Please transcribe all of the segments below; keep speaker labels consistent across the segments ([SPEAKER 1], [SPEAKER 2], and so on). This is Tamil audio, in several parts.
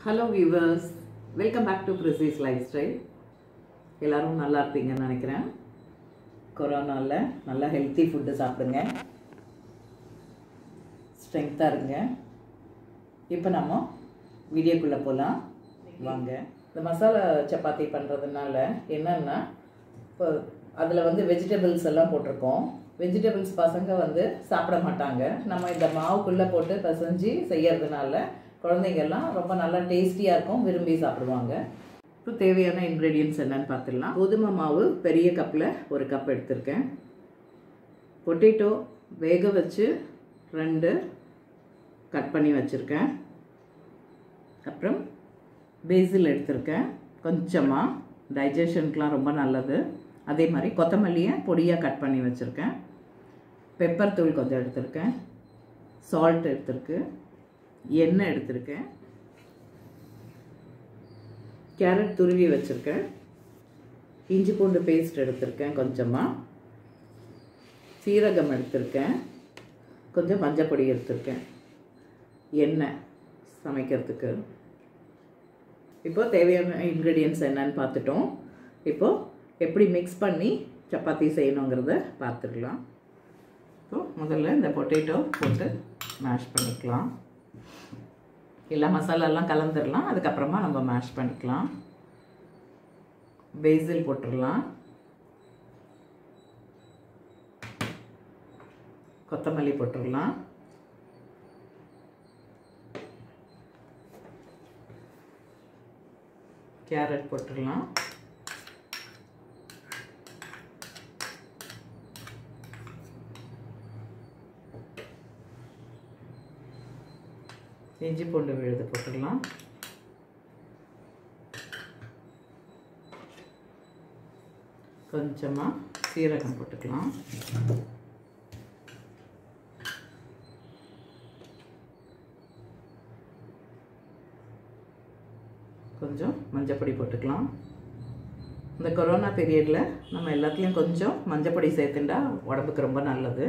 [SPEAKER 1] Hello viewers, welcome back to Prizys lifestyle. எல்லாரும் நல்லா இருப்பீங்கன்னு நினைக்கிறேன். கொரோனால நல்ல ஹெல்தி ஃபுட் சாப்பிடுங்க. ஸ்ட்ரெngthா இருங்க. இப்போ நாம வீடியோக்குள்ள போலாம் வாங்க. இந்த மசாலா சப்பாத்தி பண்றதுனால என்னன்னா இப்போ அதுல வந்து வெஜிடபிள்ஸ் எல்லாம் போட்டுருக்கோம். வெஜிடபிள்ஸ் பசங்க வந்து சாப்பிட மாட்டாங்க. நம்ம இந்த மாவுக்குள்ள போட்டு பிசைஞ்சு செய்யறதுனால குழந்தைங்க எல்லாம் ரொம்ப நல்லா டேஸ்டியா இருக்கும், விரும்பி சாப்பிடுவாங்க. இப்போ தேவையான இன்கிரீடியன்ட்ஸ் என்னன்னு பார்த்துடலாம். கோதுமை மாவு பெரிய கப்பில் ஒரு கப் எடுத்திருக்கேன். பொட்டேட்டோ வேக வச்சு 2 கட் பண்ணி வச்சுருக்கேன். அப்புறம் பேசில் எடுத்திருக்கேன் கொஞ்சமாக, டைஜஷனுக்குலாம் ரொம்ப நல்லது. அதே மாதிரி கொத்தமல்லியை பொடியாக கட் பண்ணி வச்சுருக்கேன். பெப்பர் தூள் கொஞ்சம் எடுத்திருக்கேன். சால்ட் எடுத்திருக்கு. எண்ணெய் எடுத்திருக்கேன். கேரட் துருவி வச்சுருக்கேன். இஞ்சி பூண்டு பேஸ்ட் எடுத்திருக்கேன் கொஞ்சமாக. சீரகம் எடுத்திருக்கேன். கொஞ்சம் மஞ்சள் பொடி எடுத்திருக்கேன். எண்ணெய் சமைக்கிறதுக்கு. இப்போது தேவையான இன்க்ரீடியன்ட்ஸ் என்னன்னு பார்த்துட்டோம். இப்போது எப்படி மிக்ஸ் பண்ணி சப்பாத்தி செய்யணுங்கிறத பார்த்துக்கலாம். இப்போது முதல்ல இந்த பொட்டேட்டோ போட்டு மேஷ் பண்ணிக்கலாம். எல்லா மசாலாலாம் கலந்துடலாம். அதுக்கப்புறமா நம்ம மேஷ் பண்ணிக்கலாம். பேசில் போட்டுடலாம். கொத்தமல்லி போட்டுடலாம். கேரட் போட்டுடலாம். இஞ்சி பூண்டு விழுது போட்டுடலாம். கொஞ்சமாக சீரகம் போட்டுக்கலாம். கொஞ்சம் மஞ்சள் பொடி போட்டுக்கலாம். இந்த கொரோனா பீரியடில் நம்ம எல்லாத்துலேயும் கொஞ்சம் மஞ்சள் பொடி சேர்த்துட்டா உடம்புக்கு ரொம்ப நல்லது.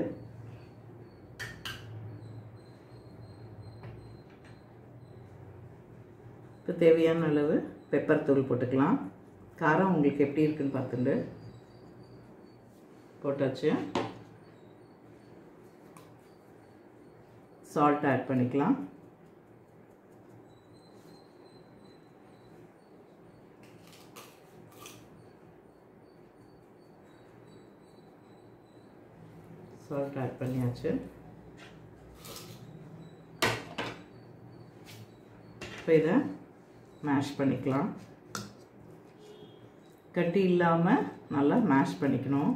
[SPEAKER 1] இப்போ தேவையான அளவு பெப்பர் தூள் போட்டுக்கலாம். காரம் உங்களுக்கு எப்படி இருக்குன்னு பார்த்துட்டு போட்டாச்சு. சால்ட் ஆட் பண்ணிக்கலாம். சால்ட் ஆட் பண்ணியாச்சு. இப்போ இதை மேஷ் பண்ணிக்கலாம். கட்டி இல்லாமல் நல்லா மேஷ் பண்ணிக்கணும்.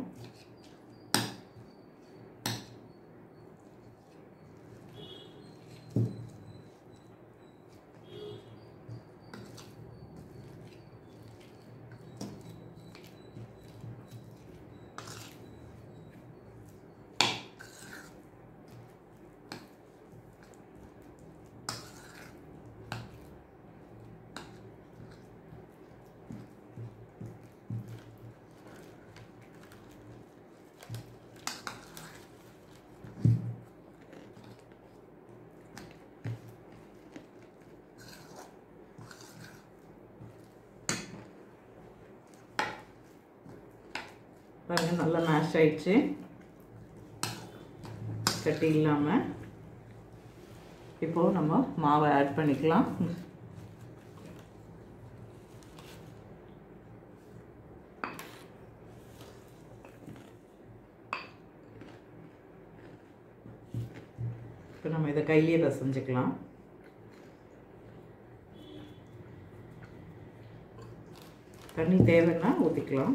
[SPEAKER 1] பாருங்க, நல்லா மேஷ் ஆயிடுச்சு. கட்டி இல்லாமல். இப்போது நம்ம மாவை ஆட் பண்ணிக்கலாம். இப்போ நம்ம இதை கையிலேயே பிசைஞ்சுக்கலாம். தண்ணி தேவைன்னா ஊற்றிக்கலாம்.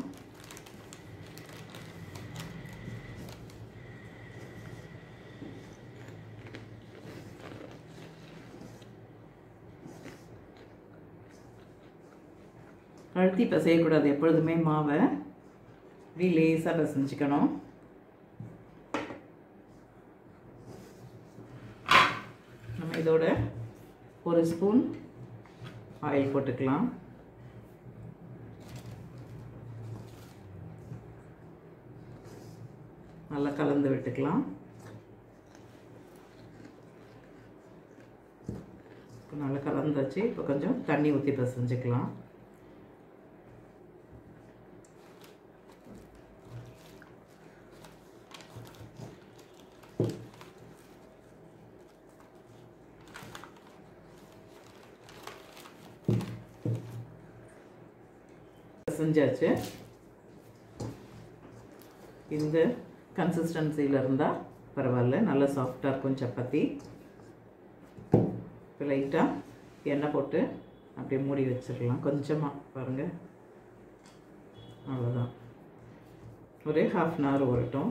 [SPEAKER 1] அழுத்தி பிசையக்கூடாது. எப்பொழுதுமே மாவை இப்படி லேசாக பிசைஞ்சிக்கணும். நம்ம இதோட 1 ஸ்பூன் ஆயில் போட்டுக்கலாம். நல்லா கலந்து விட்டுக்கலாம். நல்லா கலந்தாச்சு. இப்போ கொஞ்சம் தண்ணி ஊற்றி பிசைஞ்சுக்கலாம். பிசைஞ்சாச்சு. இந்த கன்சிஸ்டன்சியில் இருந்தால் பரவாயில்ல, நல்லா சாஃப்டாக இருக்கும் சப்பாத்தி. இப்போ லைட்டாக எண்ணெய் போட்டு அப்படியே மூடி வச்சிடலாம். கொஞ்சமாக பாருங்கள், அவ்வளோதான். ஒரு ½ அன் ஹவர் வரட்டும்.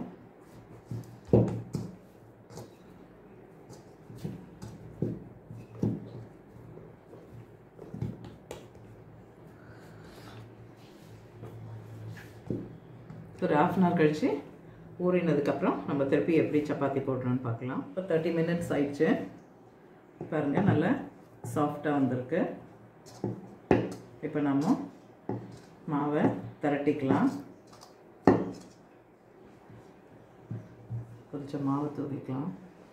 [SPEAKER 1] ஒரு ½ அன் ஹவர் கழித்து ஊறினதுக்கப்புறம் நம்ம திருப்பி எப்படி சப்பாத்தி போடுறோன்னு பார்க்கலாம். இப்போ 30 மினிட்ஸ் ஆயிடுச்சு. பாருங்கள், நல்லா சாஃப்டாக வந்திருக்கு. இப்போ நம்ம மாவை திரட்டிக்கலாம். கொஞ்சம் மாவு தூவிக்கலாம்.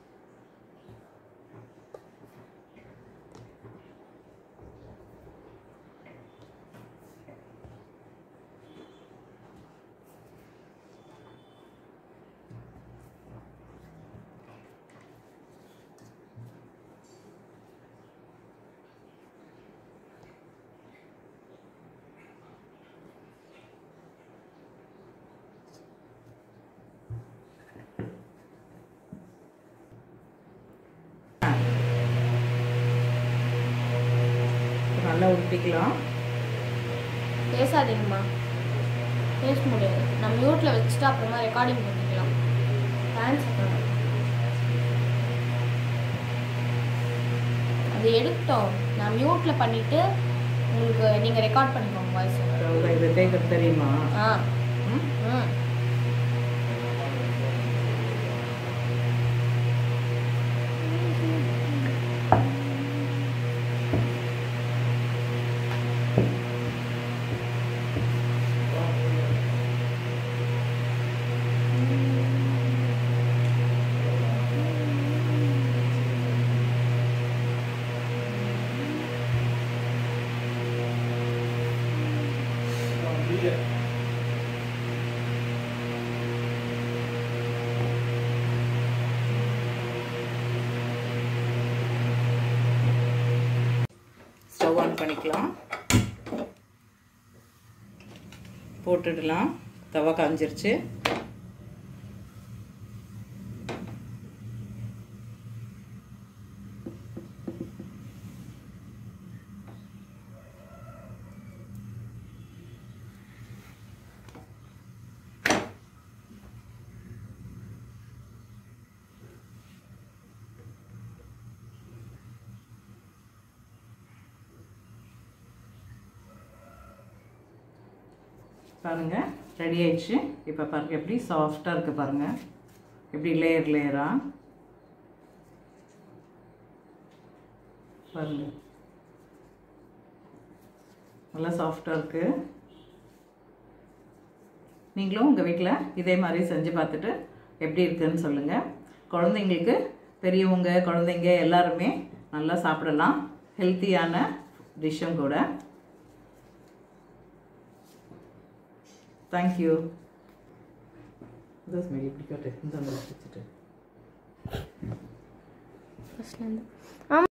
[SPEAKER 1] நல்லா உருட்டிக்கலாம்.
[SPEAKER 2] பேசாதீங்கம்மா, பேச முடியாது. நம்ம மியூட்டில் வச்சுட்டு அப்புறமா ரெக்கார்டிங் பண்ணிக்கலாம். தேங்க்ஸ். அது எடுக்கட்டும். நான் மியூட்டில் பண்ணிவிட்டு உங்களுக்கு நீங்கள் ரெக்கார்ட் பண்ணிக்கோங்க வாய்ஸ்.
[SPEAKER 1] இது டேக் தெரியுமா? ஸ்டவ் ஆன் பண்ணிக்கலாம். போட்டுடலாம். தவா காஞ்சிருச்சு. பாருங்க, ரெடி ஆயிடுச்சு. இப்போ பாருங்க எப்படி சாஃப்டாக இருக்குது. பாருங்க எப்படி லேயர் லேயராக பாருங்க, நல்லா சாஃப்டாக இருக்குது. நீங்களும் உங்கள் வீட்டில் இதே மாதிரி செஞ்சு பார்த்துட்டு எப்படி இருக்குதுன்னு சொல்லுங்கள். குழந்தைங்களுக்கு, பெரியவங்க, குழந்தைங்க எல்லாருமே நல்லா சாப்பிடலாம். ஹெல்த்தியான டிஷ்ஷும் கூட. Thank you. This may be cut.